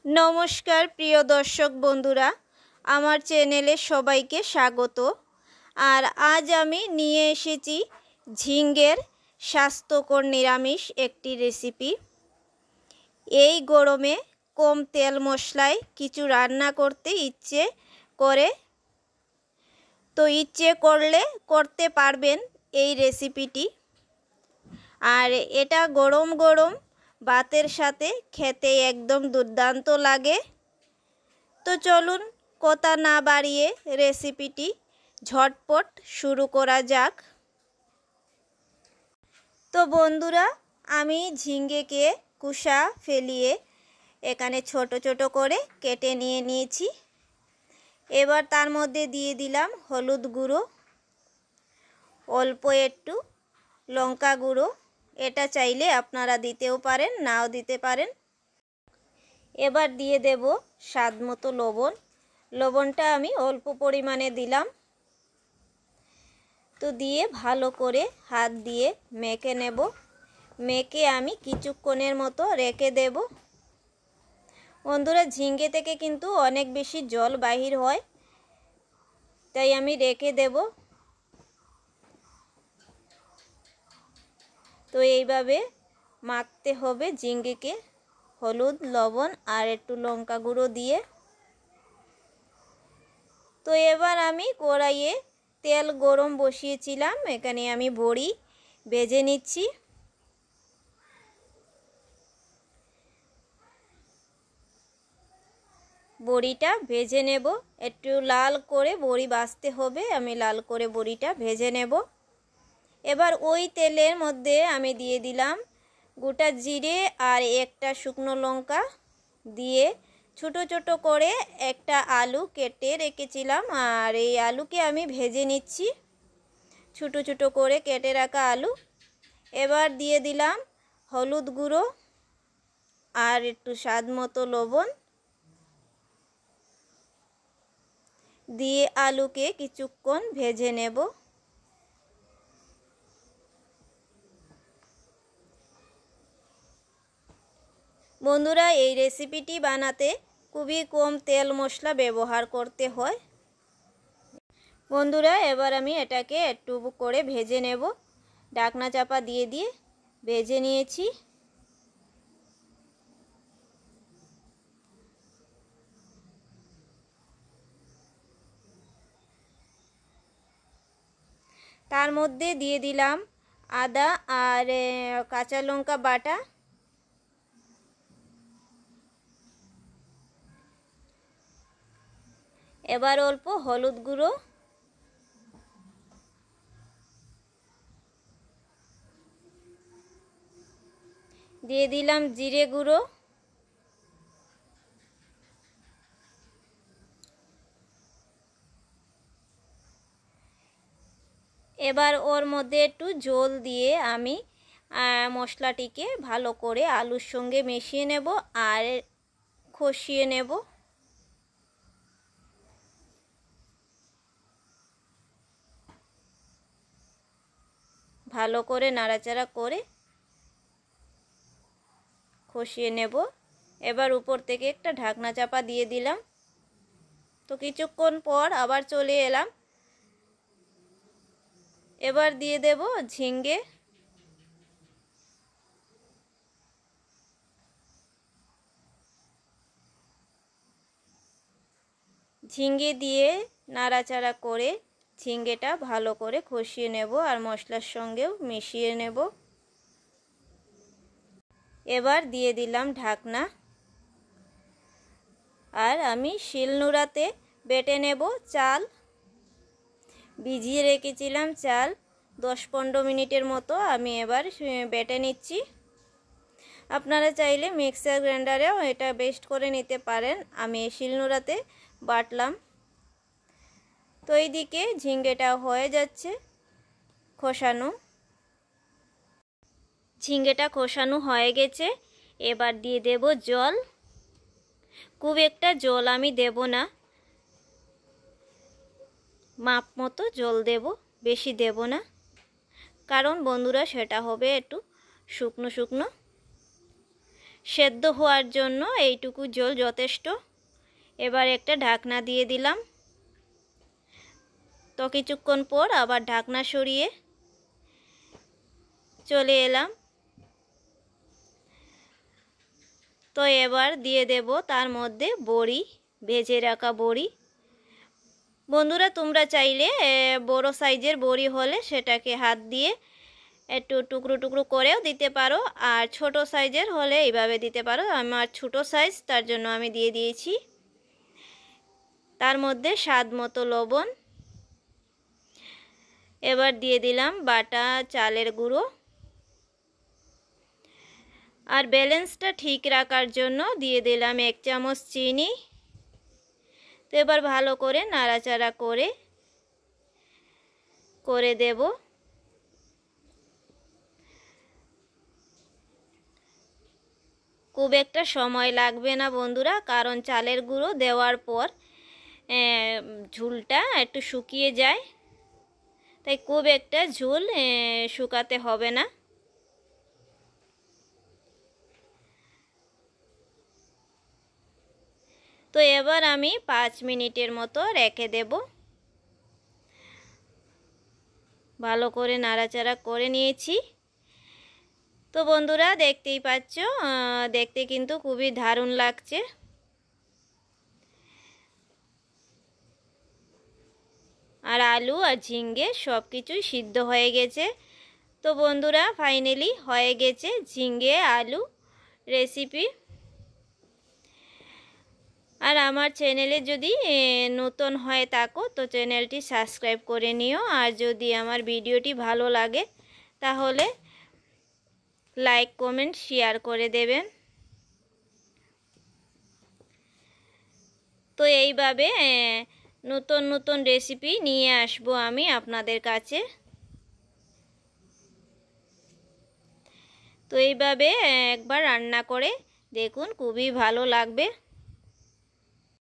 नमस्कार प्रिय दर्शक बंधुरा आमार चैनेले सबाइके स्वागत। और आज आमी निये एसेछि झिंगेर स्वास्थ्यकर निरामिष एकटी रेसिपि। एई गरमे कम तेल मशलाय किछु रान्ना करते इচ্ছে करे तो इচ্ছে करले करते पारबेन एई रेसिपिटी। और एटा गरम गरम भातेर साथे खेते एकदम दुर्दान्त लागे। तो चलुन कथा ना बाड़िए रेसिपिटी झटपट शुरू करा जाक। तो बंधुरा आमी झिंगेके कुशा फेलिए एखाने छोटो छोटो करे केटे निये निয়েছি। एबार तार मध्य दिए दिलाम हलुद गुड़ो, अल्प एकटू लंका गुड़ो, এটা চাইলে আপনারা দিতেও পারেন নাও দিতে পারেন। এবার দিয়ে দেব স্বাদ মতো লবণ। লবণটা আমি অল্প পরিমাণে দিলাম। তো দিয়ে ভালো করে হাত দিয়ে মেখে নেব। মেখে আমি কিছুক্ষণের মতো রেখে দেব। বন্ধুরা ঝিঙ্গে থেকে কিন্তু অনেক বেশি জল বাহির হয়, তাই আমি রেখে দেব। तो এইভাবে মাখতে হবে ঝিঙ্গেকে হলুদ লবণ আর একটু লঙ্কা গুঁড়ো দিয়ে। তো এবার আমি কড়াইয়ে তেল গরম বসিয়েছিলাম, এখানে আমি বড়ি ভেজে নিচ্ছি। বড়িটা ভেজে নেব, একটু লাল করে বড়ি ভাজতে হবে। আমি লাল করে বড়িটা ভেজে নেব। এবার ওই তেলের মধ্যে আমি দিয়ে দিলাম গোটা জিরে আর একটা শুকনো লঙ্কা দিয়ে ছোট ছোট করে একটা আলু কেটে রেখেছিলাম। আর এই আলুকে আমি ভেজে নিচ্ছি, ছোট ছোট করে কেটে রাখা আলু। এবার দিয়ে দিলাম হলুদ গুঁড়ো আর একটু স্বাদ মতো লবণ দিয়ে আলুকে কিছুক্ষণ ভেজে নেব। বন্ধুরা এই রেসিপিটি বানাতে খুবই কম তেল মশলা ব্যবহার করতে হয়। বন্ধুরা এবার আমি এটাকে একটু করে ভেজে নেব। ঢাকনা চাপা দিয়ে দিয়ে ভেজে নিয়েছি। তার মধ্যে দিয়ে দিলাম আদা আর কাঁচা লঙ্কা বাটা। এবার অল্প হলুদ গুঁড়ো, দিয়ে দিলাম জিরে গুঁড়ো, এবার ওর মধ্যে একটু জল দিয়ে আমি মশলাটিকে ভালো করে আলুর সঙ্গে মিশিয়ে নেব আর কষিয়ে নেব। ভালো করে নাড়াচাড়া করে কষিয়ে নেব। এবার উপর থেকে একটা ঢাকনা চাপা দিয়ে দিলাম। তো কিছুক্ষণ পর আবার চলে এলাম। এবার দিয়ে দেব ঝিঙ্গে। ঝিঙ্গে দিয়ে নাড়াচাড়া করে ঝিঙ্গেটা ভালো করে কষিয়ে নেব আর মশলার সঙ্গেও মিশিয়ে নেব। এবার দিয়ে দিলাম ঢাকনা। আর আমি শিলনোড়াতে বেটে নেব চাল। ভিজিয়ে রেখেছিলাম চাল 10-15 মিনিটের মতো। আমি এবার বেটে নিচ্ছি। আপনারা চাইলে মিক্সার গ্রাইন্ডারেও এটা পেস্ট করে নিতে পারেন, আমি শিলনোড়াতে বাটলাম। তো এইদিকে ঝিঙ্গেটা হয়ে যাচ্ছে কষানো। ঝিঙ্গেটা কষানো হয়ে গেছে। এবার দিয়ে দেব জল। খুব একটা জল আমি দেব না, মাপ মতো জল দেব, বেশি দেব না, কারণ বন্ধুরা সেটা হবে একটু শুকনো শুকনো। সেদ্ধ হওয়ার জন্য এইটুকু জল যথেষ্ট। এবার একটা ঢাকনা দিয়ে দিলাম। তো কিছুক্ষণ পর আবার ঢাকনা সরিয়ে চলে এলাম। তো এবার দিয়ে দেব তার মধ্যে বড়ি, ভেজে রাখা বড়ি। বন্ধুরা তোমরা চাইলে বড় সাইজের বড়ি হলে সেটাকে হাত দিয়ে একটু টুকরো টুকরো করেও দিতে পারো, আর ছোট সাইজের হলে এইভাবে দিতে পারো। আমার ছোট সাইজ, তার জন্য আমি দিয়ে দিয়েছি। তার মধ্যে স্বাদ মতো লবণ। এবার দিয়ে দিলাম বাটা চালের গুঁড়ো। আর ব্যালেন্সটা ঠিক রাখার জন্য দিয়ে দিলাম 1 চামচ চিনি। তো এবার ভালো করে নাড়াচাড়া করে দেব। খুব একটা সময় লাগবে না বন্ধুরা, কারণ চালের গুঁড়ো দেওয়ার পর ঝোলটা একটু শুকিয়ে যায়, তাই খুব একটা ঝোল শুকাতে হবে না। তো এবার আমি 5 মিনিটের মতো রেখে দেব। ভালো করে নাড়াচাড়া করে নিয়েছি। তো বন্ধুরা দেখতেই পাচ্ছ, দেখতে কিন্তু খুবই দারুণ লাগছে। আর আলু আর ঝিঙ্গে সব কিছুই সিদ্ধ হয়ে গেছে। তো বন্ধুরা ফাইনালি হয়ে গেছে ঝিঙ্গে আলু রেসিপি। আর আমার চ্যানেলে যদি নতুন হয়ে থাকো তো চ্যানেলটি সাবস্ক্রাইব করে নিও। আর যদি আমার ভিডিওটি ভালো লাগে তাহলে লাইক কমেন্ট শেয়ার করে দেবেন। তো এইভাবে নতুন নতুন রেসিপি নিয়ে আসবো আমি আপনাদের কাছে। তো এইভাবে একবার রান্না করে দেখুন, খুবই ভালো লাগবে।